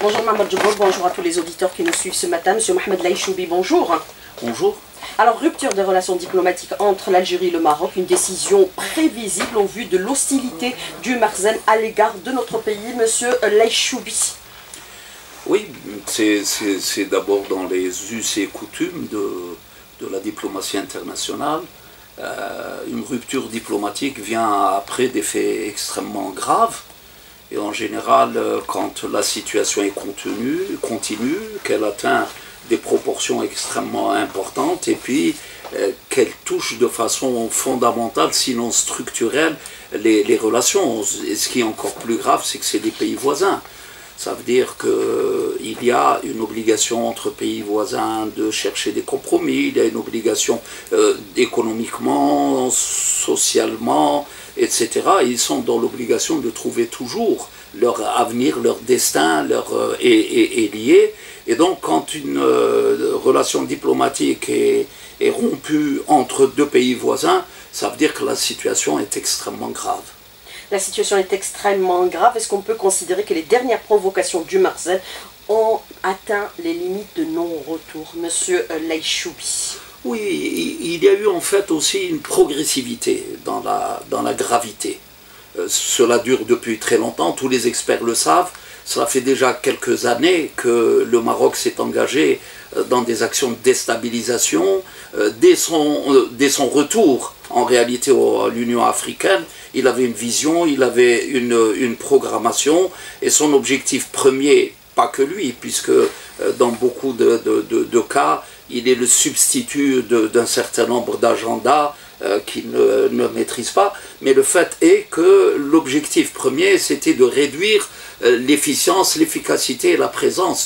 Bonjour Mohamed Djibril, bonjour à tous les auditeurs qui nous suivent ce matin. Monsieur Mohamed Laïchoubi, bonjour. Bonjour. Alors, rupture des relations diplomatiques entre l'Algérie et le Maroc, une décision prévisible au vu de l'hostilité du Marzen à l'égard de notre pays, monsieur Laïchoubi. Oui, c'est d'abord dans les us et coutumes de la diplomatie internationale. Une rupture diplomatique vient après des faits extrêmement graves. Et en général, quand la situation est continue, qu'elle atteint des proportions extrêmement importantes et puis qu'elle touche de façon fondamentale, sinon structurelle, les relations. Et ce qui est encore plus grave, c'est que c'est des pays voisins. Ça veut dire qu'il y a une obligation entre pays voisins de chercher des compromis, il y a une obligation économiquement, socialement, etc. Ils sont dans l'obligation de trouver toujours leur avenir, leur destin est lié. Et donc quand une relation diplomatique est rompue entre deux pays voisins, ça veut dire que la situation est extrêmement grave. La situation est extrêmement grave. Est-ce qu'on peut considérer que les dernières provocations du Marzen ont atteint les limites de non-retour, monsieur Laïchoubi? Oui, il y a eu en fait aussi une progressivité dans la gravité. Cela dure depuis très longtemps, tous les experts le savent. Cela fait déjà quelques années que le Maroc s'est engagé dans des actions de déstabilisation. Dès son retour en réalité à l'Union africaine, il avait une vision, il avait une programmation et son objectif premier, pas que lui, puisque dans beaucoup de cas, il est le substitut d'un certain nombre d'agendas qu'il ne maîtrise pas, mais le fait est que l'objectif premier, c'était de réduire l'efficience, l'efficacité et la présence,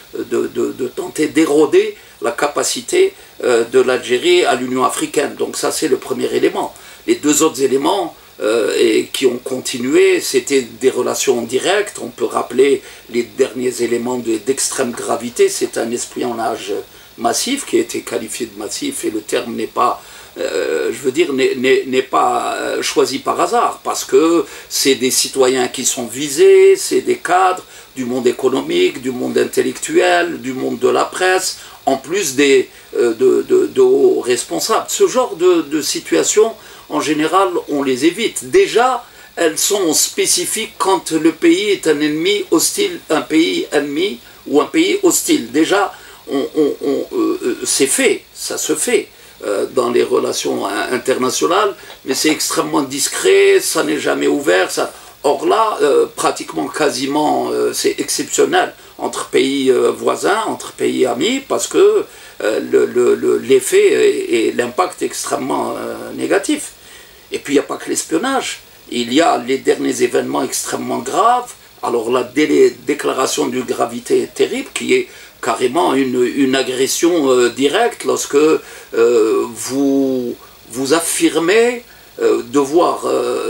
de tenter d'éroder la capacité de l'Algérie à l'Union africaine. Donc ça, c'est le premier élément. Les deux autres éléments qui ont continué, c'était des relations directes. On peut rappeler les derniers éléments d'extrême gravité. C'est un espionnage massif qui a été qualifié de massif, et le terme n'est pas, n'est pas choisi par hasard, parce que c'est des citoyens qui sont visés, c'est des cadres du monde économique, du monde intellectuel, du monde de la presse, en plus de hauts responsables. Ce genre de situation, en général, on les évite. Déjà, elles sont spécifiques quand le pays est un ennemi hostile, un pays ennemi ou un pays hostile. Déjà, c'est fait, ça se fait dans les relations internationales, mais c'est extrêmement discret, ça n'est jamais ouvert. Or là, pratiquement, quasiment, c'est exceptionnel entre pays voisins, entre pays amis, parce que l'effet et l'impact est extrêmement négatif. Et puis il n'y a pas que l'espionnage, il y a les derniers événements extrêmement graves. Alors la déclaration d'une gravité terrible qui est carrément une agression directe lorsque vous affirmez devoir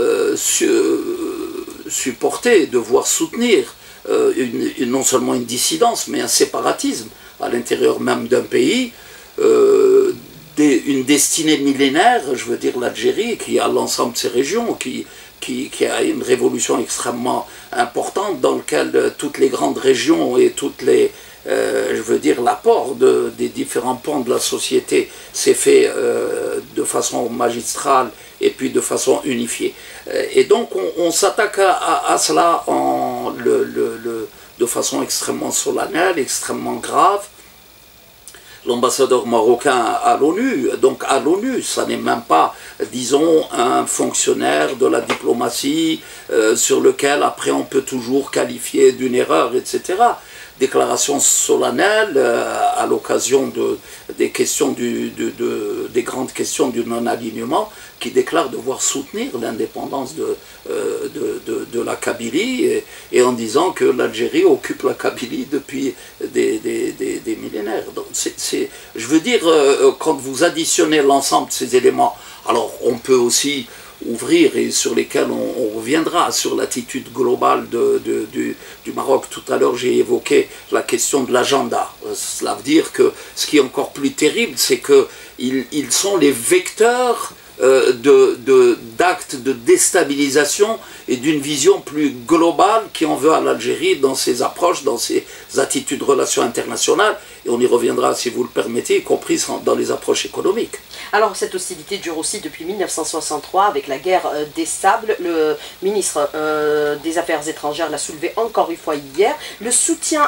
supporter, devoir soutenir non seulement une dissidence, mais un séparatisme à l'intérieur même d'un pays, une destinée millénaire, je veux dire l'Algérie, qui a l'ensemble de ses régions, qui a une révolution extrêmement importante dans laquelle toutes les grandes régions et toutes les l'apport des différents pans de la société s'est fait de façon magistrale et puis de façon unifiée. Et donc on s'attaque à cela de façon extrêmement solennelle, extrêmement grave. L'ambassadeur marocain à l'ONU, donc à l'ONU, ça n'est même pas, disons, un fonctionnaire de la diplomatie sur lequel après on peut toujours qualifier d'une erreur, etc. Déclaration solennelle à l'occasion des questions des grandes questions du non-alignement, qui déclare devoir soutenir l'indépendance de la Kabylie, et en disant que l'Algérie occupe la Kabylie depuis des millénaires. Donc je veux dire, quand vous additionnez l'ensemble de ces éléments, alors on peut aussi ouvrir, et sur lesquels on reviendra, sur l'attitude globale du Maroc. Tout à l'heure, j'ai évoqué la question de l'agenda. Cela veut dire que ce qui est encore plus terrible, c'est qu'ils sont les vecteurs d'actes de déstabilisation et d'une vision plus globale qui en veut à l'Algérie dans ses approches, dans ses attitudes de relations internationales, et on y reviendra si vous le permettez, y compris dans les approches économiques. Alors cette hostilité dure aussi depuis 1963 avec la guerre des sables. Le ministre des Affaires étrangères l'a soulevé encore une fois hier. Le soutien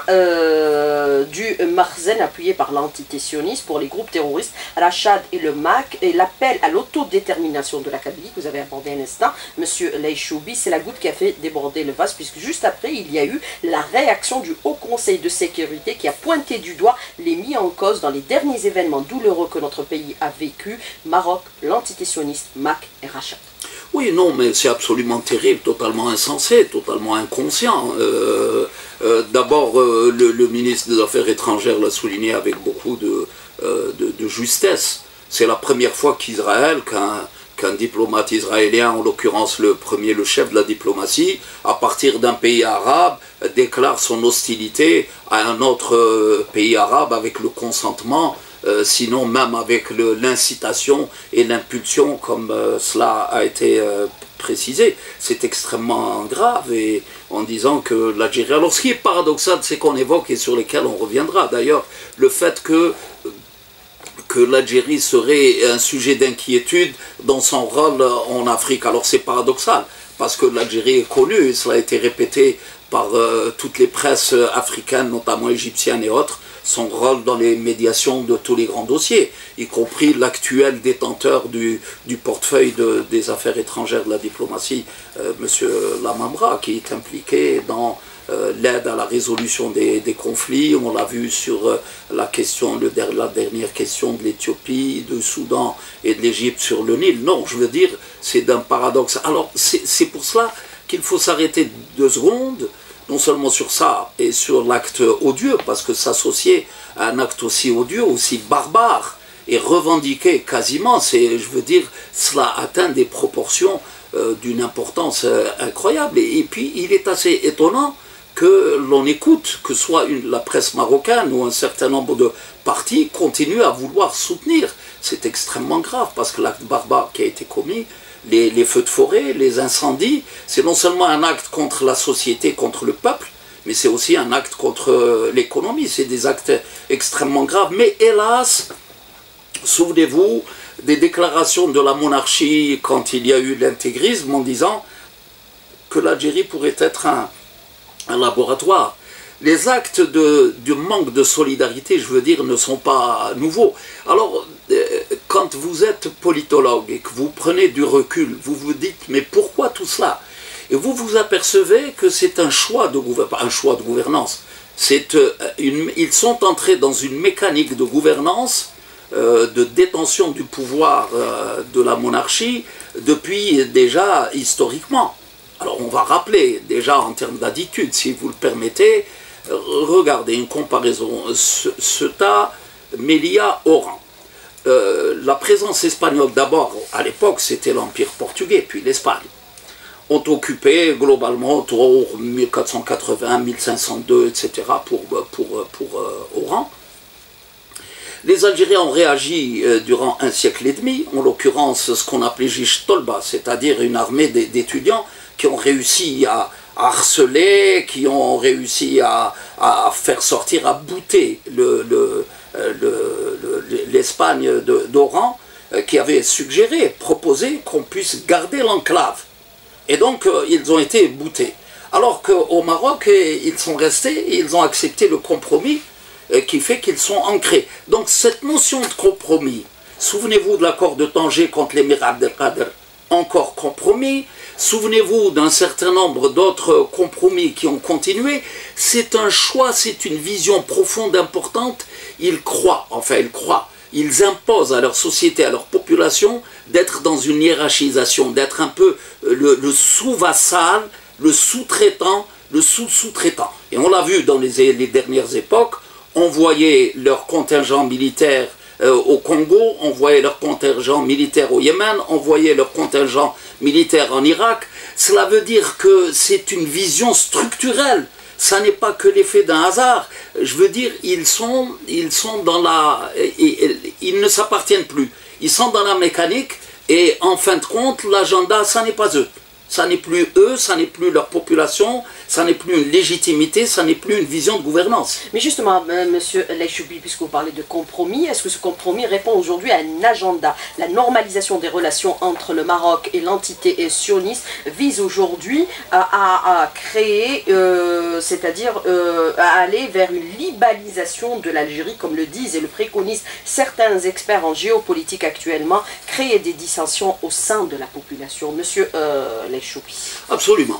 du Marzen appuyé par l'antité-sionisme pour les groupes terroristes Rachad et le MAC et l'appel à l'autodétermination de la Kabylie que vous avez abordé un instant, Monsieur Laïchoubi, c'est la goutte qui a fait déborder le vase puisque juste après il y a eu la réaction du Haut Conseil de sécurité qui a pointé du doigt les mis en cause dans les derniers événements douloureux que notre pays a vécu, Maroc, l'entité sioniste, MAC et Rachad. Oui, non, mais c'est absolument terrible, totalement insensé, totalement inconscient. D'abord, le ministre des Affaires étrangères l'a souligné avec beaucoup de justesse. C'est la première fois qu'Israël, qu'un diplomate israélien, en l'occurrence le chef de la diplomatie, à partir d'un pays arabe, déclare son hostilité à un autre pays arabe avec le consentement, sinon même avec l'incitation et l'impulsion, comme cela a été précisé. C'est extrêmement grave, et en disant que l'Algérie... Alors ce qui est paradoxal, c'est qu'on évoque, et sur lesquels on reviendra d'ailleurs, le fait que l'Algérie serait un sujet d'inquiétude dans son rôle en Afrique. Alors c'est paradoxal, parce que l'Algérie est connue, et cela a été répété par toutes les presses africaines, notamment égyptiennes et autres, son rôle dans les médiations de tous les grands dossiers, y compris l'actuel détenteur du portefeuille des affaires étrangères de la diplomatie, M. Lamamra, qui est impliqué dans l'aide à la résolution des conflits. On l'a vu sur la dernière question de l'Éthiopie, du Soudan et de l'Égypte sur le Nil. Non, je veux dire, c'est d'un paradoxe. Alors, c'est pour cela qu'il faut s'arrêter 2 secondes, non seulement sur ça et sur l'acte odieux, parce que s'associer à un acte aussi odieux, aussi barbare, et revendiquer quasiment, je veux dire, cela atteint des proportions d'une importance incroyable. Et puis, il est assez étonnant que l'on écoute, que soit la presse marocaine ou un certain nombre de partis continuent à vouloir soutenir. C'est extrêmement grave, parce que l'acte barbare qui a été commis, les feux de forêt, les incendies, c'est non seulement un acte contre la société, contre le peuple, mais c'est aussi un acte contre l'économie. C'est des actes extrêmement graves. Mais hélas, souvenez-vous des déclarations de la monarchie quand il y a eu l'intégrisme, en disant que l'Algérie pourrait être un laboratoire. Les actes de manque de solidarité, je veux dire, ne sont pas nouveaux. Alors, quand vous êtes politologue et que vous prenez du recul, vous vous dites, mais pourquoi tout cela? Et vous vous apercevez que c'est un choix de gouvernance. Ils sont entrés dans une mécanique de gouvernance, de détention du pouvoir de la monarchie, depuis déjà historiquement. Alors on va rappeler, déjà en termes d'attitude, si vous le permettez, regardez une comparaison, Ceuta, Melilla, Oran. La présence espagnole, d'abord, à l'époque, c'était l'Empire portugais, puis l'Espagne, ont occupé globalement autour 1480, 1502, etc. pour Oran. Les Algériens ont réagi durant un siècle et demi, en l'occurrence ce qu'on appelait Jish Tolba, c'est-à-dire une armée d'étudiants qui ont réussi à harceler, qui ont réussi à faire sortir, à bouter l'Espagne d'Oran, qui avait suggéré, proposé qu'on puisse garder l'enclave. Et donc ils ont été boutés. Alors qu'au Maroc, ils sont restés et ils ont accepté le compromis qui fait qu'ils sont ancrés. Donc cette notion de compromis, souvenez-vous de l'accord de Tanger contre l'émirat Abdelkader, encore compromis. Souvenez-vous d'un certain nombre d'autres compromis qui ont continué. C'est un choix, c'est une vision profonde, importante. Ils croient, ils imposent à leur société, à leur population, d'être dans une hiérarchisation, d'être un peu le sous-vassal, le sous-traitant, le sous-sous-traitant. Et on l'a vu dans les dernières époques, on voyait leur contingent militaire au Congo, on voyait leur contingent militaire au Yémen, on voyait leur contingent militaire en Irak. Cela veut dire que c'est une vision structurelle. Ça n'est pas que l'effet d'un hasard. Je veux dire, ils sont dans la... Ils ne s'appartiennent plus. Ils sont dans la mécanique Et en fin de compte, l'agenda, ça n'est pas eux. Ça n'est plus eux, ça n'est plus leur population, ça n'est plus une légitimité, ça n'est plus une vision de gouvernance. Mais justement, Monsieur Laïchoubi, puisque vous parlez de compromis, est-ce que ce compromis répond aujourd'hui à un agenda? La normalisation des relations entre le Maroc et l'entité sioniste vise aujourd'hui à créer, c'est-à-dire à aller vers une libanisation de l'Algérie, comme le disent et le préconisent certains experts en géopolitique actuellement, créer des dissensions au sein de la population. Monsieur Laïchoubi. Absolument.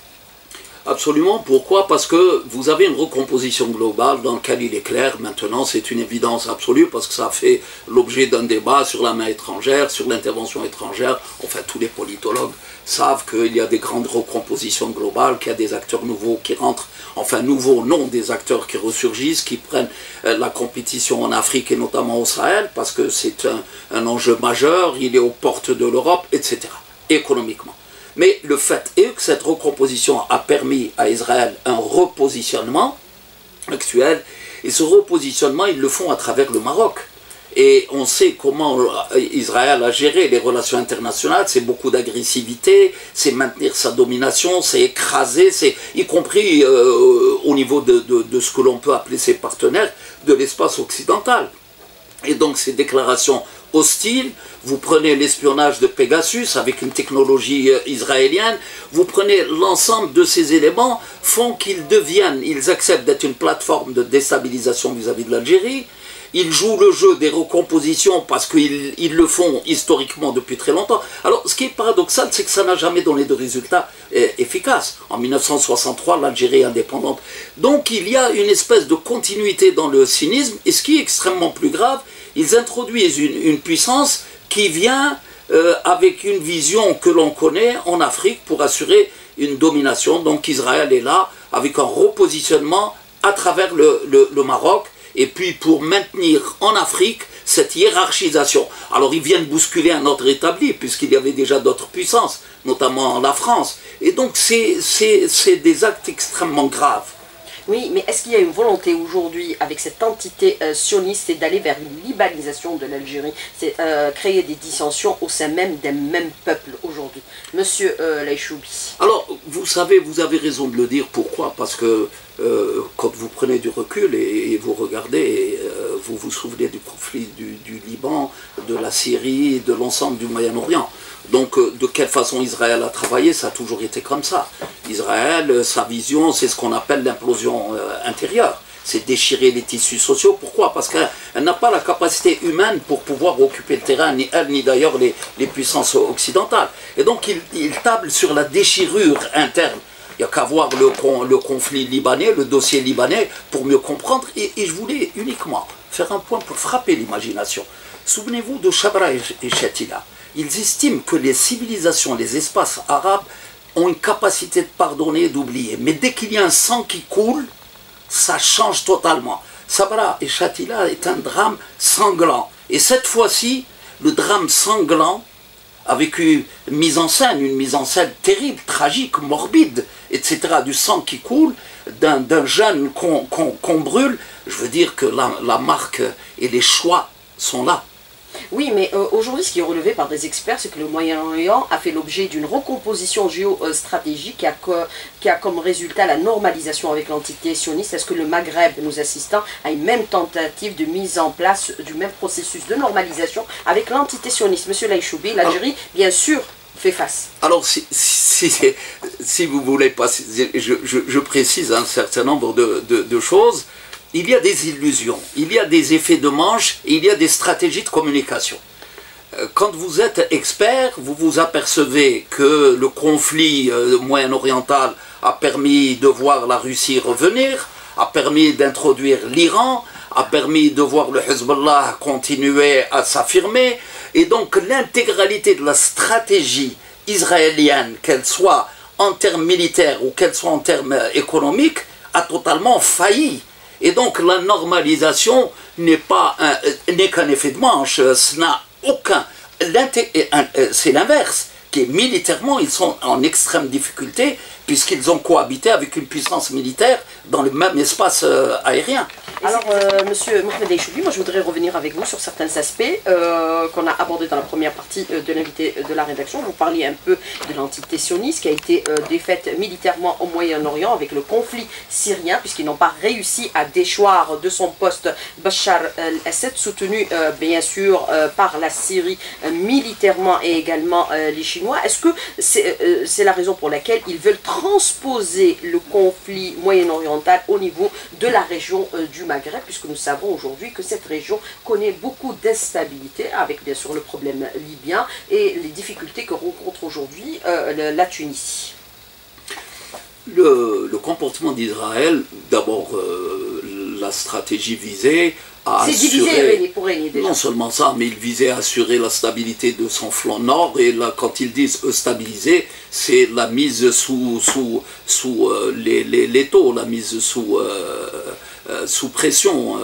Absolument. Pourquoi? Parce que vous avez une recomposition globale dans laquelle il est clair, maintenant c'est une évidence absolue, parce que ça fait l'objet d'un débat sur la main étrangère, sur l'intervention étrangère. Enfin, tous les politologues savent qu'il y a des grandes recompositions globales, qu'il y a des acteurs nouveaux qui rentrent, enfin nouveaux, non, des acteurs qui ressurgissent, qui prennent la compétition en Afrique et notamment au Sahel, parce que c'est un enjeu majeur, il est aux portes de l'Europe, etc., économiquement. Mais le fait est que cette recomposition a permis à Israël un repositionnement actuel, et ce repositionnement, ils le font à travers le Maroc. Et on sait comment Israël a géré les relations internationales, c'est beaucoup d'agressivité, c'est maintenir sa domination, c'est écraser, c'est y compris au niveau de ce que l'on peut appeler ses partenaires de l'espace occidental. Et donc ces déclarations hostiles, vous prenez l'espionnage de Pegasus avec une technologie israélienne, vous prenez l'ensemble de ces éléments, font qu'ils deviennent, ils acceptent d'être une plateforme de déstabilisation vis-à-vis de l'Algérie, ils jouent le jeu des recompositions parce qu'ils le font historiquement depuis très longtemps. Alors ce qui est paradoxal, c'est que ça n'a jamais donné de résultats efficaces. En 1963, l'Algérie est indépendante. Donc il y a une espèce de continuité dans le cynisme, et ce qui est extrêmement plus grave, ils introduisent une puissance qui vient avec une vision que l'on connaît en Afrique pour assurer une domination. Donc Israël est là avec un repositionnement à travers le Maroc, et puis pour maintenir en Afrique cette hiérarchisation. Alors ils viennent bousculer un ordre établi, puisqu'il y avait déjà d'autres puissances, notamment la France. Et donc c'est des actes extrêmement graves. Oui, mais est-ce qu'il y a une volonté aujourd'hui, avec cette entité sioniste, c'est d'aller vers une libanisation de l'Algérie, c'est créer des dissensions au sein même d'un même peuple aujourd'hui? Monsieur Laïchoubi. Alors, vous savez, vous avez raison de le dire. Pourquoi? Parce que quand vous prenez du recul et vous regardez, vous vous souvenez du conflit du Liban, de la Syrie, de l'ensemble du Moyen-Orient. Donc de quelle façon Israël a travaillé, ça a toujours été comme ça. Israël, sa vision, c'est ce qu'on appelle l'implosion intérieure. C'est déchirer les tissus sociaux. Pourquoi? Parce qu'elle n'a pas la capacité humaine pour pouvoir occuper le terrain, ni elle, ni d'ailleurs les puissances occidentales. Et donc il table sur la déchirure interne. Il n'y a qu'à voir le conflit libanais, le dossier libanais, pour mieux comprendre. Et je voulais uniquement faire un point pour frapper l'imagination. Souvenez-vous de Chabra et Shatila. Ils estiment que les civilisations, les espaces arabes ont une capacité de pardonner et d'oublier. Mais dès qu'il y a un sang qui coule, ça change totalement. Sabra et Shatila est un drame sanglant. Et cette fois-ci, le drame sanglant, avec une mise en scène terrible, tragique, morbide, etc., du sang qui coule, d'un jeune qu'on brûle, je veux dire que la marque et les choix sont là. Oui, mais aujourd'hui, ce qui est relevé par des experts, c'est que le Moyen-Orient a fait l'objet d'une recomposition géostratégique qui a comme résultat la normalisation avec l'entité sioniste. Est-ce que le Maghreb, nous assistant à une même tentative de mise en place du même processus de normalisation avec l'entité sioniste? Monsieur Laïchoubi, l'Algérie, bien sûr, fait face. Alors, si vous voulez pas, je précise un certain nombre de choses. Il y a des illusions, il y a des effets de manche, et il y a des stratégies de communication. Quand vous êtes expert, vous vous apercevez que le conflit moyen-oriental a permis de voir la Russie revenir, a permis d'introduire l'Iran, a permis de voir le Hezbollah continuer à s'affirmer, et donc l'intégralité de la stratégie israélienne, qu'elle soit en termes militaires ou qu'elle soit en termes économiques, a totalement failli. Et donc la normalisation n'est qu'un effet de manche, ce n'a aucun... C'est l'inverse, qui est militairement, ils sont en extrême difficulté, puisqu'ils ont cohabité avec une puissance militaire dans le même espace aérien. Alors, Monsieur Mohamed Aïchoubi, moi je voudrais revenir avec vous sur certains aspects qu'on a abordés dans la première partie de l'invité de la rédaction. Vous parliez un peu de l'entité sioniste qui a été défaite militairement au Moyen-Orient avec le conflit syrien, puisqu'ils n'ont pas réussi à déchoir de son poste Bachar el-Assad, soutenu bien sûr par la Syrie militairement et également les Chinois. Est-ce que c'est la raison pour laquelle ils veulent transposer le conflit moyen-oriental au niveau de la région du Maghreb, puisque nous savons aujourd'hui que cette région connaît beaucoup d'instabilité, avec bien sûr le problème libyen et les difficultés que rencontre aujourd'hui la Tunisie? Le comportement d'Israël, d'abord la stratégie visée à assurer, pour régner déjà. Non seulement ça, mais il visait à assurer la stabilité de son flanc nord, et là, quand ils disent stabiliser, c'est la mise sous l'étau, la mise sous pression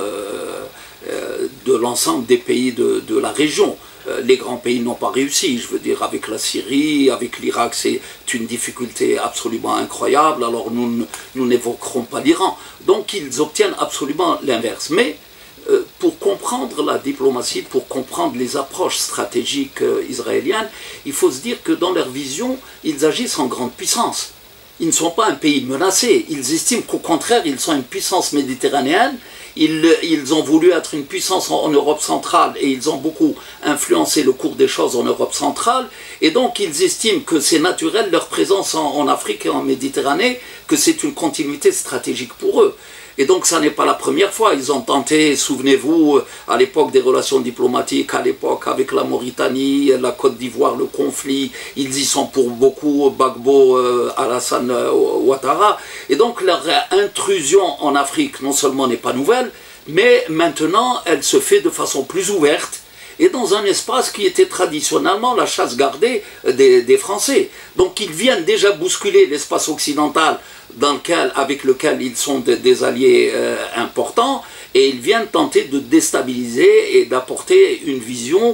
de l'ensemble des pays de la région. Les grands pays n'ont pas réussi, je veux dire, avec la Syrie, avec l'Irak, c'est une difficulté absolument incroyable, alors nous n'évoquerons pas l'Iran. Donc ils obtiennent absolument l'inverse. Mais pour comprendre la diplomatie, pour comprendre les approches stratégiques israéliennes, il faut se dire que dans leur vision, ils agissent en grande puissance. Ils ne sont pas un pays menacé, ils estiment qu'au contraire, ils sont une puissance méditerranéenne. Ils ont voulu être une puissance en Europe centrale et ils ont beaucoup influencé le cours des choses en Europe centrale. Et donc ils estiment que c'est naturel leur présence en Afrique et en Méditerranée, que c'est une continuité stratégique pour eux. Et donc ça n'est pas la première fois, ils ont tenté, souvenez-vous, à l'époque des relations diplomatiques, à l'époque avec la Mauritanie, la Côte d'Ivoire, le conflit, ils y sont pour beaucoup, Gbagbo, Alassane Ouattara. Et donc leur intrusion en Afrique non seulement n'est pas nouvelle, mais maintenant elle se fait de façon plus ouverte, et dans un espace qui était traditionnellement la chasse gardée des Français. Donc ils viennent déjà bousculer l'espace occidental avec lequel ils sont des alliés importants, et ils viennent tenter de déstabiliser et d'apporter une vision,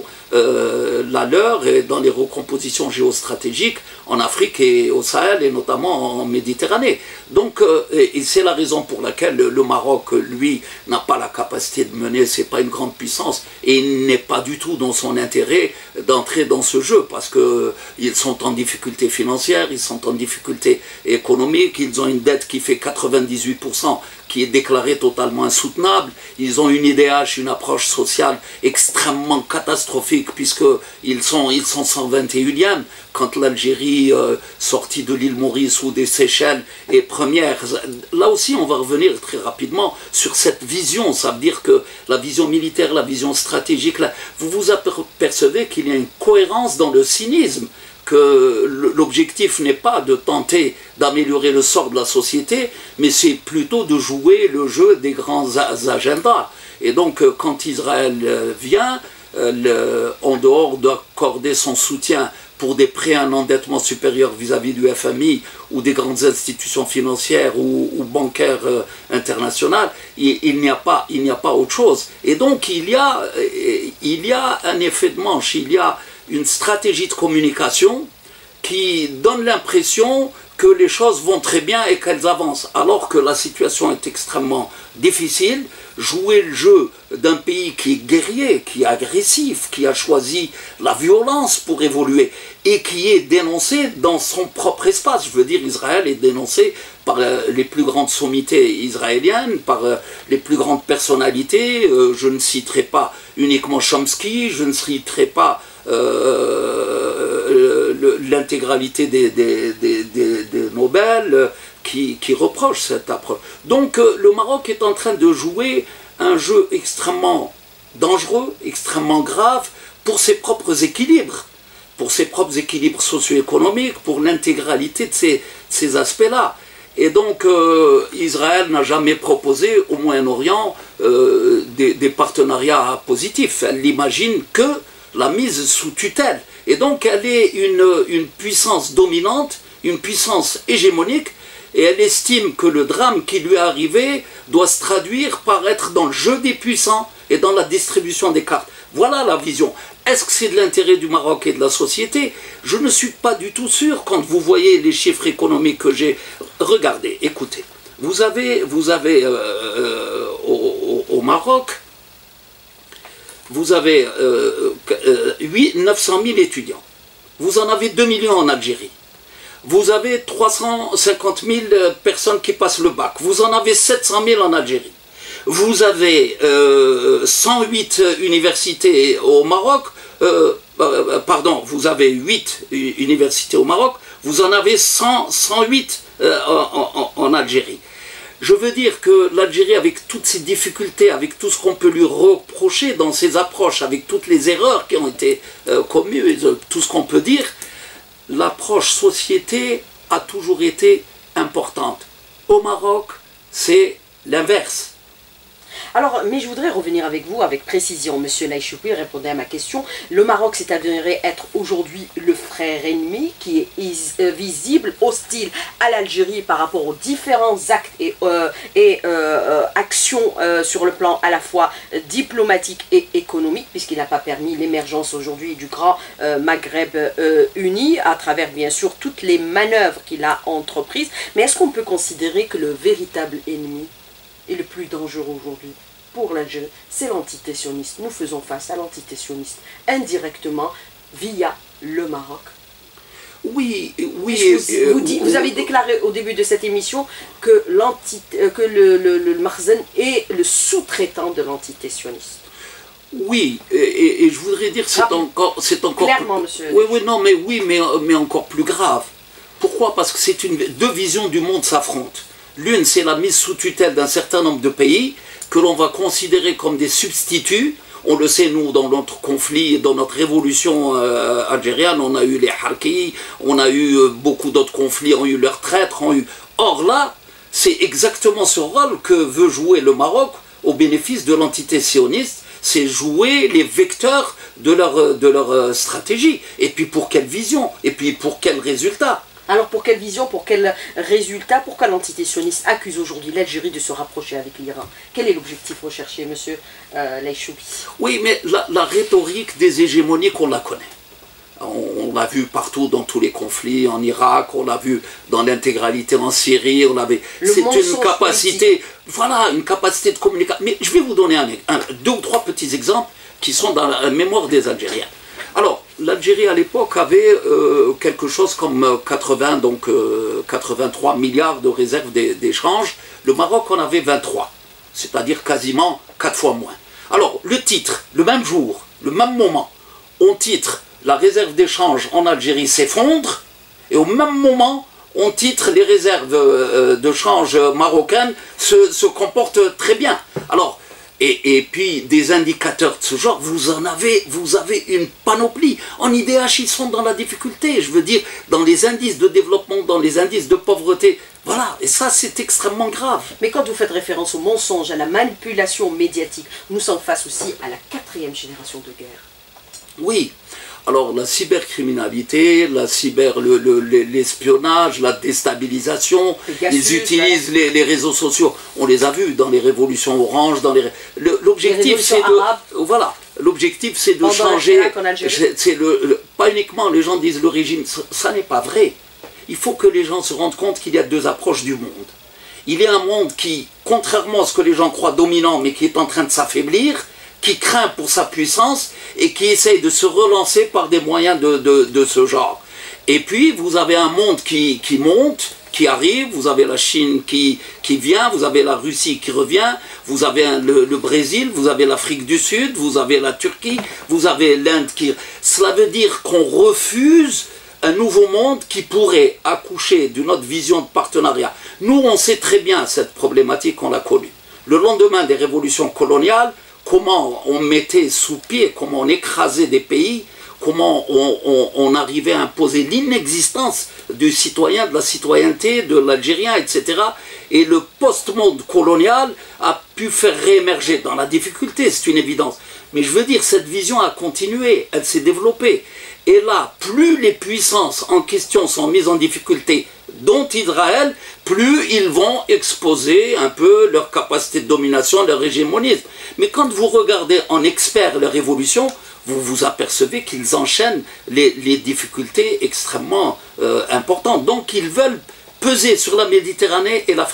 la leur, et dans les recompositions géostratégiques en Afrique et au Sahel, et notamment en Méditerranée. Donc, et c'est la raison pour laquelle le Maroc, lui, n'a pas la capacité de mener, c'est pas une grande puissance, et il n'est pas du tout dans son intérêt d'entrer dans ce jeu, parce qu'ils sont en difficulté financière, ils sont en difficulté économique, ils ont une dette qui fait 98%, qui est déclarée totalement insoutenable. Ils ont une IDH, une approche sociale extrêmement catastrophique, puisqu'ils sont 121e, quand l'Algérie, sortie de l'île Maurice ou des Seychelles, est première. Là aussi, on va revenir très rapidement sur cette vision. Ça veut dire que la vision militaire, la vision stratégique, là, vous vous apercevez qu'il y a une cohérence dans le cynisme, que l'objectif n'est pas de tenter d'améliorer le sort de la société, mais c'est plutôt de jouer le jeu des grands agendas. Et donc, quand Israël vient, en dehors d'accorder son soutien pour des prêts à un endettement supérieur vis-à-vis du FMI ou des grandes institutions financières ou bancaires internationales, il n'y a pas autre chose. Et donc, il y a un effet de manche, il y a une stratégie de communication qui donne l'impression que les choses vont très bien et qu'elles avancent, alors que la situation est extrêmement difficile. Jouer le jeu d'un pays qui est guerrier, qui est agressif, qui a choisi la violence pour évoluer et qui est dénoncé dans son propre espace. Je veux dire, Israël est dénoncé par les plus grandes sommités israéliennes, par les plus grandes personnalités. Je ne citerai pas uniquement Chomsky, je ne citerai pas l'intégralité des Nobel qui reprochent cette approche. Donc le Maroc est en train de jouer un jeu extrêmement dangereux, extrêmement grave pour ses propres équilibres, socio-économiques, pour l'intégralité de ces aspects-là. Et donc Israël n'a jamais proposé au Moyen-Orient des partenariats positifs. Elle n'imagine que la mise sous tutelle. Et donc elle est une puissance dominante, une puissance hégémonique, et elle estime que le drame qui lui est arrivé doit se traduire par être dans le jeu des puissants et dans la distribution des cartes. Voilà la vision. Est-ce que c'est de l'intérêt du Maroc et de la société? Je ne suis pas du tout sûr quand vous voyez les chiffres économiques que j'ai. Regardez, écoutez, vous avez Maroc, vous avez 900 000 étudiants. Vous en avez 2 millions en Algérie. Vous avez 350 000 personnes qui passent le bac. Vous en avez 700 000 en Algérie. Vous avez 108 universités au Maroc. Pardon, vous avez 8 universités au Maroc. Vous en avez 108 en Algérie. Je veux dire que l'Algérie, avec toutes ses difficultés, avec tout ce qu'on peut lui reprocher dans ses approches, avec toutes les erreurs qui ont été commises, tout ce qu'on peut dire, l'approche société a toujours été importante. Au Maroc, c'est l'inverse. Alors, mais je voudrais revenir avec vous avec précision. Monsieur Laïchoupi, répondez à ma question. Le Maroc s'est avéré être aujourd'hui le frère ennemi qui est visible, hostile à l'Algérie par rapport aux différents actes et actions sur le plan à la fois diplomatique et économique, puisqu'il n'a pas permis l'émergence aujourd'hui du grand Maghreb uni, à travers bien sûr toutes les manœuvres qu'il a entreprises. Mais est-ce qu'on peut considérer que le véritable ennemi et le plus dangereux aujourd'hui pour l'Algérie, c'est l'entité sioniste. Nous faisons face à l'entité sioniste indirectement via le Maroc. Oui, oui. Vous avez déclaré au début de cette émission que le Makhzen est le sous-traitant de l'entité sioniste. Oui, et je voudrais dire que c'est encore clairement, monsieur. Oui, mais encore plus grave. Pourquoi? Parce que c'est deux visions du monde s'affrontent. L'une, c'est la mise sous tutelle d'un certain nombre de pays que l'on va considérer comme des substituts. On le sait, nous, dans notre conflit, dans notre révolution algérienne, on a eu les Harkis, on a eu beaucoup d'autres conflits, ont eu leurs traîtres. Or là, c'est exactement ce rôle que veut jouer le Maroc au bénéfice de l'entité sioniste. C'est jouer les vecteurs de leur stratégie. Et puis pour quelle vision? Et puis pour quel résultat? Alors pour quelle vision, pour quel résultat, pourquoi l'entité sioniste accuse aujourd'hui l'Algérie de se rapprocher avec l'Iran? Quel est l'objectif recherché, monsieur Laïchoubi? Oui, mais la rhétorique des hégémoniques, on la connaît. On l'a vu partout dans tous les conflits, en Irak, on l'a vu dans l'intégralité en Syrie, c'est une capacité, politique. Voilà, une capacité de communication. Mais je vais vous donner deux ou trois petits exemples qui sont dans la mémoire des Algériens. Alors, l'Algérie à l'époque avait quelque chose comme 83 milliards de réserves d'échange. Le Maroc en avait 23, c'est-à-dire quasiment 4 fois moins. Alors, le titre, le même jour, le même moment, on titre la réserve d'échange en Algérie s'effondre, et au même moment, on titre les réserves de change marocaines se comportent très bien. Alors, et puis des indicateurs de ce genre, vous avez une panoplie. En IDH, ils sont dans la difficulté, je veux dire, dans les indices de développement, dans les indices de pauvreté. Voilà, et ça c'est extrêmement grave. Mais quand vous faites référence au mensonge, à la manipulation médiatique, nous sommes face aussi à la 4e génération de guerre. Oui. Alors la cybercriminalité, l'espionnage, la déstabilisation, ils utilisent les réseaux sociaux. On les a vus dans les révolutions oranges, l'objectif c'est de changer. Pas uniquement, les gens disent le régime, ça n'est pas vrai. Il faut que les gens se rendent compte qu'il y a deux approches du monde. Il y a un monde qui, contrairement à ce que les gens croient dominant, mais qui est en train de s'affaiblir, qui craint pour sa puissance et qui essaye de se relancer par des moyens de ce genre. Et puis, vous avez un monde qui monte, qui arrive, vous avez la Chine qui vient, vous avez la Russie qui revient, vous avez le Brésil, vous avez l'Afrique du Sud, vous avez la Turquie, vous avez l'Inde qui... Cela veut dire qu'on refuse un nouveau monde qui pourrait accoucher d'une autre vision de partenariat. Nous, on sait très bien cette problématique, on l'a connue. Le lendemain des révolutions coloniales, comment on mettait sous pied, comment on écrasait des pays, comment on arrivait à imposer l'inexistence du citoyen, de la citoyenneté, de l'Algérien, etc. Et le post-monde colonial a pu faire réémerger dans la difficulté, c'est une évidence. Mais je veux dire, cette vision a continué, elle s'est développée. Et là, plus les puissances en question sont mises en difficulté, dont Israël, plus ils vont exposer un peu leur capacité de domination, leur hégémonisme. Mais quand vous regardez en expert leur évolution, vous vous apercevez qu'ils enchaînent les difficultés extrêmement importantes. Donc ils veulent peser sur la Méditerranée et l'Afrique.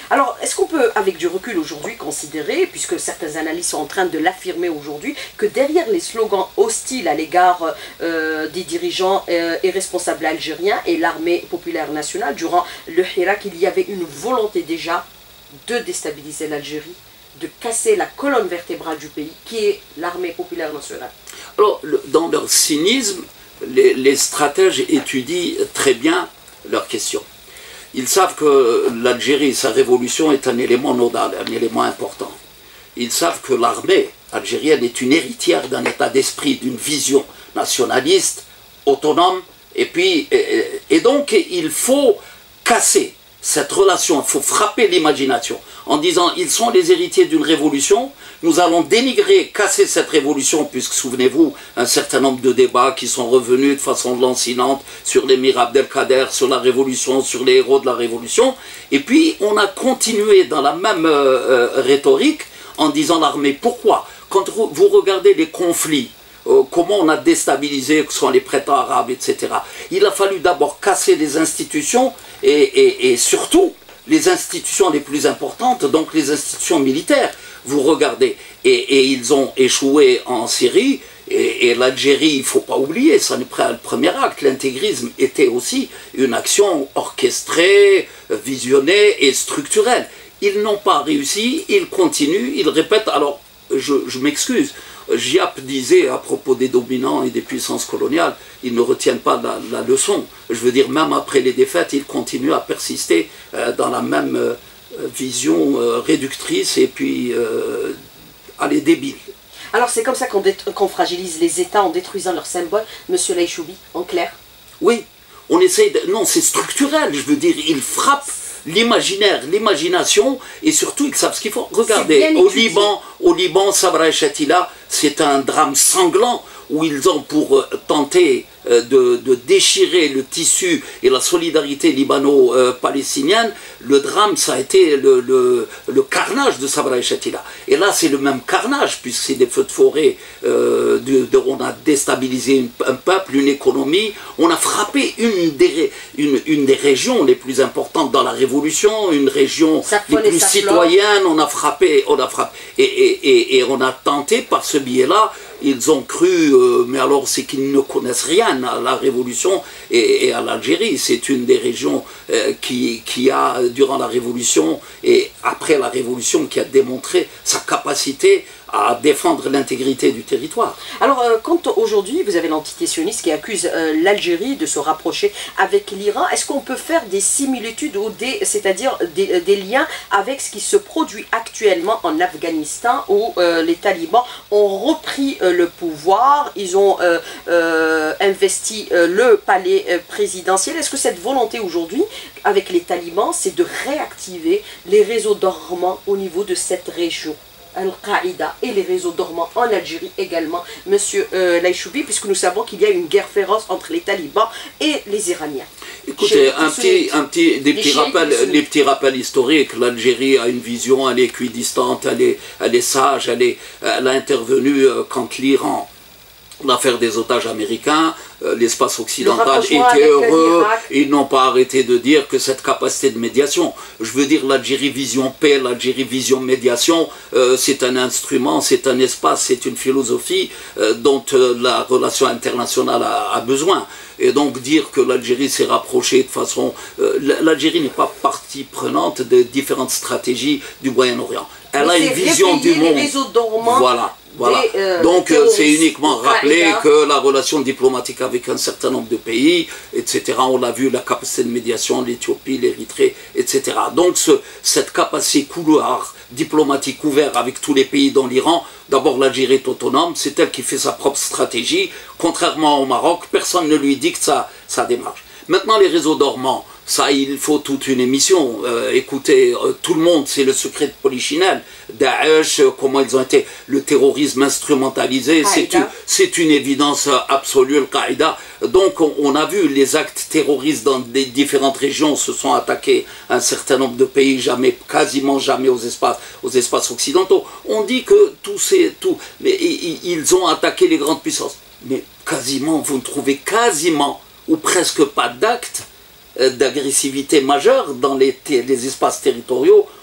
Alors, est-ce qu'on peut, avec du recul aujourd'hui, considérer, puisque certains analystes sont en train de l'affirmer aujourd'hui, que derrière les slogans hostiles à l'égard des dirigeants et responsables algériens et l'armée populaire nationale, durant le Hirak, il y avait une volonté déjà de déstabiliser l'Algérie, de casser la colonne vertébrale du pays, qui est l'armée populaire nationale? Alors, dans leur cynisme, les stratèges étudient très bien leurs questions. Ils savent que l'Algérie, sa révolution est un élément nodal, un élément important. Ils savent que l'armée algérienne est une héritière d'un état d'esprit, d'une vision nationaliste, autonome, et donc il faut casser cette relation, il faut frapper l'imagination en disant ils sont les héritiers d'une révolution, nous allons dénigrer, casser cette révolution, puisque souvenez-vous, un certain nombre de débats qui sont revenus de façon lancinante sur l'émir Abdelkader, sur la révolution, sur les héros de la révolution, et puis on a continué dans la même rhétorique en disant l'armée. Pourquoi? Quand vous regardez les conflits, comment on a déstabilisé, que ce sont les printemps arabes, etc. Il a fallu d'abord casser les institutions et surtout les institutions les plus importantes, donc les institutions militaires. Vous regardez, et ils ont échoué en Syrie, et l'Algérie, il ne faut pas oublier, ça n'est pas le premier acte, l'intégrisme était aussi une action orchestrée, visionnée et structurelle. Ils n'ont pas réussi, ils continuent, ils répètent. Alors, je m'excuse, Giap disait à propos des dominants et des puissances coloniales, ils ne retiennent pas la leçon. Je veux dire, même après les défaites, ils continuent à persister dans la même vision réductrice et puis elle est débile. Alors c'est comme ça qu'on fragilise les États en détruisant leurs symboles, monsieur Laïchoubi, en clair? Oui, on essaye de... Non, c'est structurel, je veux dire, ils frappent l'imaginaire, l'imagination, et surtout ils savent ce qu'il faut. Regardez, au Liban, Sabra et Shatila, c'est un drame sanglant où ils ont pour tenter de déchirer le tissu et la solidarité libano-palestinienne. Le drame, ça a été le carnage de Sabra et Shatila. Et là, c'est le même carnage, puisque c'est des feux de forêt, on a déstabilisé un peuple, une économie, on a frappé une des régions les plus importantes dans la Révolution, une région les plus citoyennes, on a frappé, et on a tenté par ce biais-là. Ils ont cru, mais alors c'est qu'ils ne connaissent rien à la Révolution et à l'Algérie. C'est une des régions qui a, durant la Révolution et après la Révolution, qui a démontré sa capacité à défendre l'intégrité du territoire. Alors, quand aujourd'hui, vous avez l'entité sioniste qui accuse l'Algérie de se rapprocher avec l'Iran, est-ce qu'on peut faire des similitudes ou c'est-à-dire des liens avec ce qui se produit actuellement en Afghanistan, où les talibans ont repris le pouvoir, ils ont investi le palais présidentiel? Est-ce que cette volonté aujourd'hui, avec les talibans, c'est de réactiver les réseaux dormants au niveau de cette région? Al-Qaïda et les réseaux dormants en Algérie également, monsieur Laïchoubi, puisque nous savons qu'il y a une guerre féroce entre les talibans et les Iraniens. Écoutez, des petits rappels historiques. L'Algérie a une vision, elle est équidistante, elle est sage, elle a intervenu quand l'Iran, l'affaire des otages américains, l'espace occidental était heureux, ils n'ont pas arrêté de dire que cette capacité de médiation, je veux dire l'Algérie vision paix, l'Algérie vision médiation, c'est un instrument, c'est un espace, c'est une philosophie dont la relation internationale a besoin. Et donc dire que l'Algérie s'est rapprochée de façon... l'Algérie n'est pas partie prenante de différentes stratégies du Moyen-Orient. Elle a une vision du monde. Voilà. Donc c'est uniquement rappeler que la relation diplomatique avec un certain nombre de pays, etc., on l'a vu, la capacité de médiation, l'Éthiopie, l'Érythrée, etc. Donc cette capacité couloir diplomatique ouvert avec tous les pays dont l'Iran, d'abord l'Algérie est autonome, c'est elle qui fait sa propre stratégie, contrairement au Maroc, personne ne lui dicte sa démarche. Maintenant les réseaux dormants, ça, il faut toute une émission. Écoutez, tout le monde, c'est le secret de Polichinelle. Daesh, comment ils ont été, le terrorisme instrumentalisé, c'est une évidence absolue, Al-Qaïda. Donc, on a vu les actes terroristes dans des différentes régions se sont attaqués à un certain nombre de pays, quasiment jamais aux espaces occidentaux. On dit que mais ils ont attaqué les grandes puissances. Mais quasiment, vous ne trouvez quasiment ou presque pas d'actes d'agressivité majeure dans les espaces territoriaux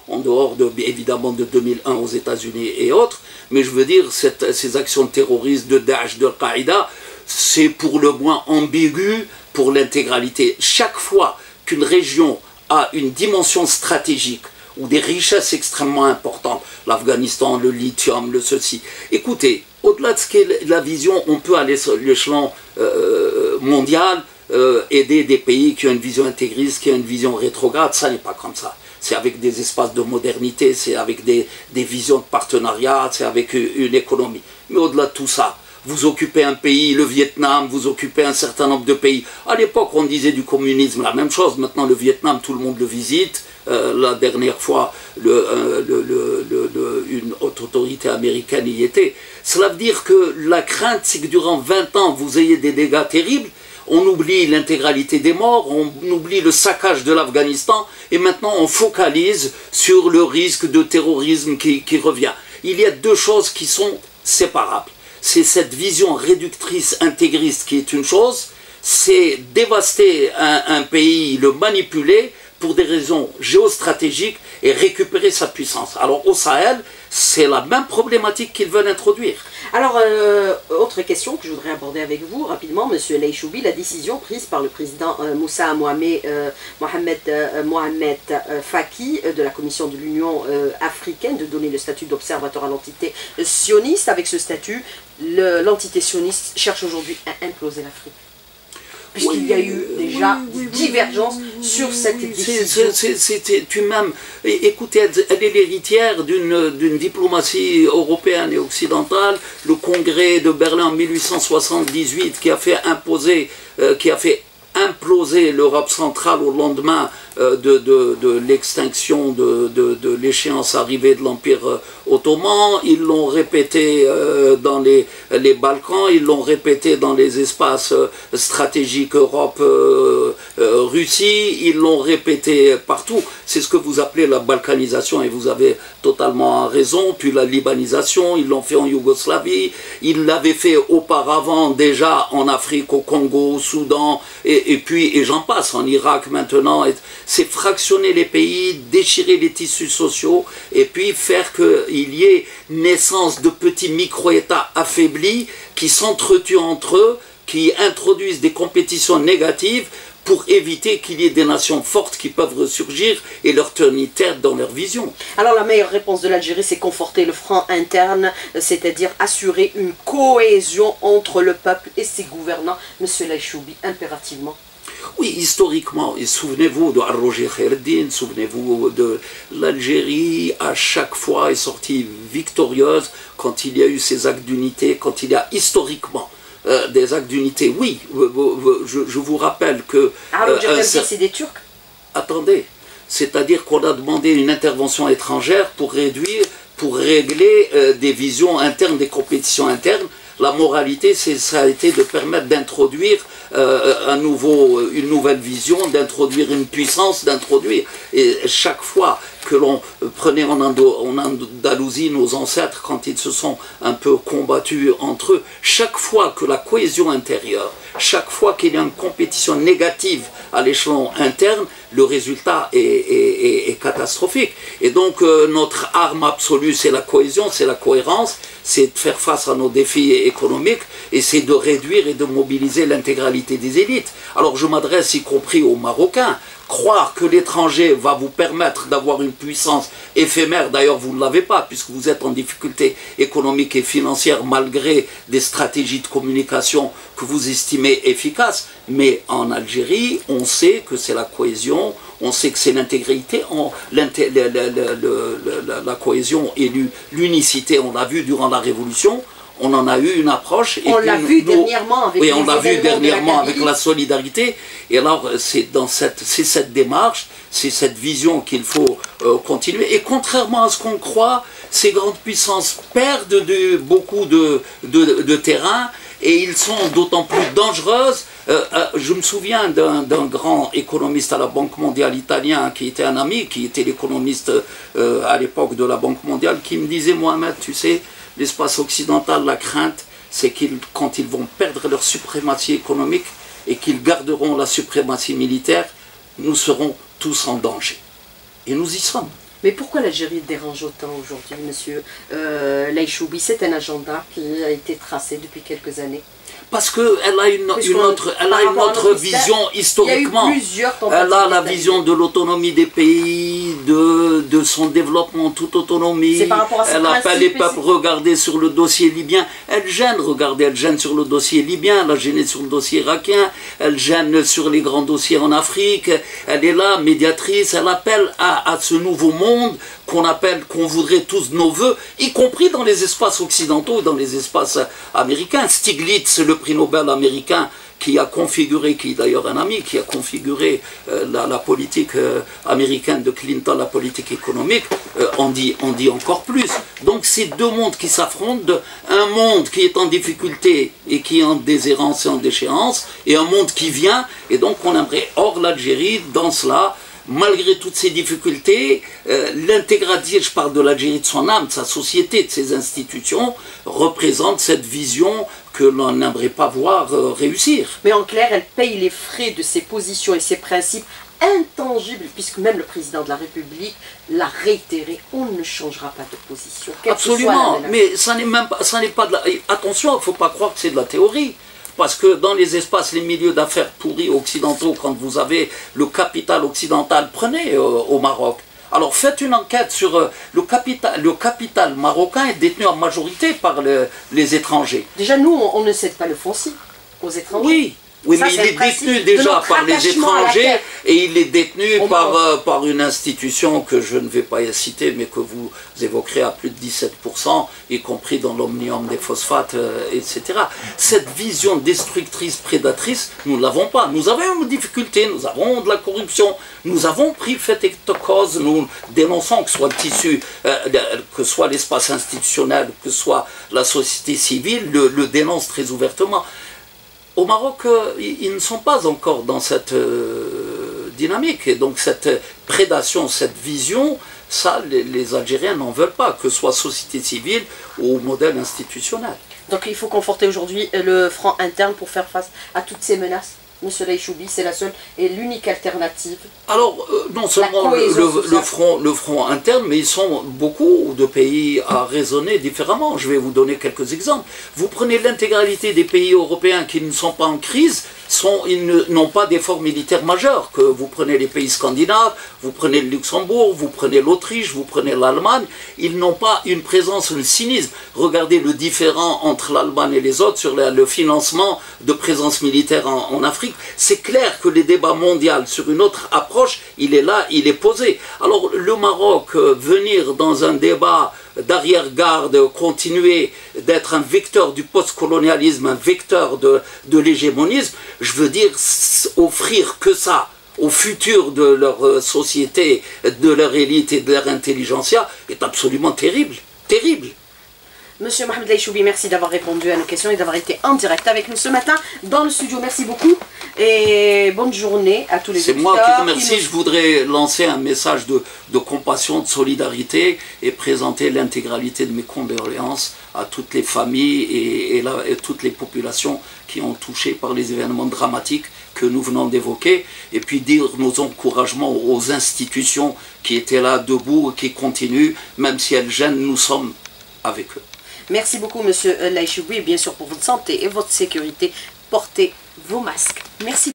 en dehors évidemment de 2001 aux États-Unis et autres, mais je veux dire, ces actions terroristes de Daesh, de Al-Qaïda, c'est pour le moins ambigu pour l'intégralité. Chaque fois qu'une région a une dimension stratégique ou des richesses extrêmement importantes, l'Afghanistan, le lithium, le ceci. Écoutez, au-delà de ce qu'est la vision, on peut aller sur l'échelon mondial, aider des pays qui ont une vision intégriste, qui ont une vision rétrograde, ça n'est pas comme ça. C'est avec des espaces de modernité, c'est avec des visions de partenariat, c'est avec une économie. Mais au-delà de tout ça, vous occupez un pays, le Vietnam, vous occupez un certain nombre de pays. À l'époque, on disait du communisme la même chose. Maintenant, le Vietnam, tout le monde le visite. La dernière fois, une haute autorité américaine y était. Cela veut dire que la crainte, c'est que durant 20 ans, vous ayez des dégâts terribles. On oublie l'intégralité des morts, on oublie le saccage de l'Afghanistan, et maintenant on focalise sur le risque de terrorisme qui revient. Il y a deux choses qui sont séparables. C'est cette vision réductrice, intégriste qui est une chose, c'est dévaster un pays, le manipuler pour des raisons géostratégiques et récupérer sa puissance. Alors au Sahel, c'est la même problématique qu'ils veulent introduire. Alors, autre question que je voudrais aborder avec vous rapidement, Monsieur Laïchoubi, la décision prise par le président Moussa Mohamed Faki de la Commission de l'Union africaine de donner le statut d'observateur à l'entité sioniste. Avec ce statut, l'entité sioniste cherche aujourd'hui à imploser l'Afrique. Puisqu'il y a eu déjà divergence sur cette décision. Tu m'aimes. Écoutez, elle est l'héritière d'une diplomatie européenne et occidentale. Le congrès de Berlin en 1878 qui a fait imploser l'Europe centrale au lendemain de l'extinction de l'échéance arrivée de l'Empire ottoman. Ils l'ont répété dans les Balkans, ils l'ont répété dans les espaces stratégiques Europe-Russie, ils l'ont répété partout. C'est ce que vous appelez la balkanisation et vous avez totalement raison. Puis la libanisation, ils l'ont fait en Yougoslavie, ils l'avaient fait auparavant déjà en Afrique, au Congo, au Soudan, et j'en passe, en Irak maintenant. C'est fractionner les pays, déchirer les tissus sociaux et puis faire qu'il y ait naissance de petits micro-États affaiblis qui s'entretuent entre eux, qui introduisent des compétitions négatives pour éviter qu'il y ait des nations fortes qui peuvent ressurgir et leur tenir tête dans leur vision. Alors la meilleure réponse de l'Algérie, c'est conforter le front interne, c'est-à-dire assurer une cohésion entre le peuple et ses gouvernants. Monsieur Laïchoubi, impérativement. Oui, historiquement, et souvenez-vous de Roger Khaireddine, souvenez-vous de l'Algérie, à chaque fois est sortie victorieuse quand il y a eu ces actes d'unité, quand il y a historiquement des actes d'unité. Oui, je vous rappelle que... Roger Khaireddine, c'est des Turcs? Attendez, c'est-à-dire qu'on a demandé une intervention étrangère pour régler des visions internes, des compétitions internes. La moralité, ça a été de permettre d'introduire une nouvelle vision, d'introduire une puissance, et chaque fois que l'on prenait en Andalousie nos ancêtres, quand ils se sont un peu combattus entre eux, chaque fois que la cohésion intérieure, chaque fois qu'il y a une compétition négative à l'échelon interne, le résultat est catastrophique. Et donc notre arme absolue, c'est la cohésion, c'est la cohérence, c'est de faire face à nos défis économiques et c'est de réduire et de mobiliser l'intégralité des élites. Alors je m'adresse y compris aux Marocains. Croire que l'étranger va vous permettre d'avoir une puissance éphémère, d'ailleurs vous ne l'avez pas puisque vous êtes en difficulté économique et financière malgré des stratégies de communication que vous estimez efficaces, mais en Algérie on sait que c'est la cohésion, on sait que c'est l'intégrité, la cohésion et l'unicité, on l'a vu durant la Révolution. On en a eu une approche. On l'a vu dernièrement avec avec la solidarité. Et alors, c'est cette démarche, c'est cette vision qu'il faut continuer. Et contrairement à ce qu'on croit, ces grandes puissances perdent beaucoup de terrain et ils sont d'autant plus dangereuses. Je me souviens d'un grand économiste à la Banque mondiale italien qui était un ami, qui était l'économiste à l'époque de la Banque mondiale, qui me disait, Mohamed, tu sais, l'espace occidental, la crainte, c'est quand ils vont perdre leur suprématie économique et qu'ils garderont la suprématie militaire, nous serons tous en danger. Et nous y sommes. Mais pourquoi l'Algérie dérange autant aujourd'hui, monsieur Laïchoubi? C'est un agenda qui a été tracé depuis quelques années. Parce qu'elle a une autre vision historiquement. Elle a la vision de l'autonomie des pays, de son développement en toute autonomie. Elle appelle les peuples, regardez sur le dossier libyen. Elle gêne, regardez, elle gêne sur le dossier libyen, elle a gêné sur le dossier irakien, elle gêne sur les grands dossiers en Afrique. Elle est là, médiatrice, elle appelle à ce nouveau monde qu'on voudrait tous nos voeux, y compris dans les espaces occidentaux et dans les espaces américains. Stiglitz, le prix Nobel américain, qui a configuré, qui est d'ailleurs un ami, qui a configuré la politique américaine de Clinton, la politique économique, on dit encore plus. Donc c'est deux mondes qui s'affrontent, un monde qui est en difficulté et qui est en déshérence et en déchéance, et un monde qui vient, et donc on aimerait, hors l'Algérie, dans cela, malgré toutes ces difficultés, l'intégralité, je parle de l'Algérie, de son âme, de sa société, de ses institutions, représente cette vision que l'on n'aimerait pas voir réussir. Mais en clair, elle paye les frais de ses positions et ses principes intangibles, puisque même le président de la République l'a réitéré, on ne changera pas de position. Absolument, mais ça n'est pas de la... Attention, il ne faut pas croire que c'est de la théorie. Parce que dans les espaces, les milieux d'affaires pourris occidentaux, quand vous avez le capital occidental, prenez au Maroc. Alors faites une enquête sur le capital marocain est détenu en majorité par les étrangers. Déjà nous, on ne cède pas le foncier aux étrangers. Oui, mais il est détenu déjà par les étrangers et il est détenu par une institution que je ne vais pas citer, mais que vous évoquerez à plus de 17%, y compris dans l'omnium des phosphates, etc. Cette vision destructrice, prédatrice, nous ne l'avons pas. Nous avons une difficulté, nous avons de la corruption, nous avons pris fait et cause, nous dénonçons que ce soit le tissu, que ce soit l'espace institutionnel, que ce soit la société civile, le dénonce très ouvertement. Au Maroc, ils ne sont pas encore dans cette dynamique. Et donc cette prédation, cette vision, ça, les Algériens n'en veulent pas, que ce soit société civile ou modèle institutionnel. Donc il faut conforter aujourd'hui le front interne pour faire face à toutes ces menaces. Monsieur Laïchoubi, c'est la seule et l'unique alternative. Alors, non seulement le front interne, mais ils sont beaucoup de pays à raisonner différemment. Je vais vous donner quelques exemples. Vous prenez l'intégralité des pays européens qui ne sont pas en crise, ils n'ont pas d'efforts militaires majeurs. Que vous prenez les pays scandinaves, vous prenez le Luxembourg, vous prenez l'Autriche, vous prenez l'Allemagne, ils n'ont pas une présence, un cynisme. Regardez le différent entre l'Allemagne et les autres sur le financement de présence militaire en Afrique. C'est clair que le débat mondial sur une autre approche, il est là, il est posé. Alors le Maroc, venir dans un débat d'arrière-garde, continuer d'être un vecteur du post-colonialisme, un vecteur de l'hégémonisme, je veux dire offrir que ça au futur de leur société, de leur élite et de leur intelligentsia est absolument terrible, terrible. Monsieur Mohamed Laïchoubi, merci d'avoir répondu à nos questions et d'avoir été en direct avec nous ce matin dans le studio. Merci beaucoup et bonne journée à tous les auditeurs. C'est moi qui remercie. Je voudrais lancer un message de compassion, de solidarité et présenter l'intégralité de mes condoléances à toutes les familles et toutes les populations qui ont touché par les événements dramatiques que nous venons d'évoquer, et puis dire nos encouragements aux institutions qui étaient là debout et qui continuent, même si elles gênent, nous sommes avec eux. Merci beaucoup, monsieur Laïchoubi, et bien sûr pour votre santé et votre sécurité, portez vos masques. Merci.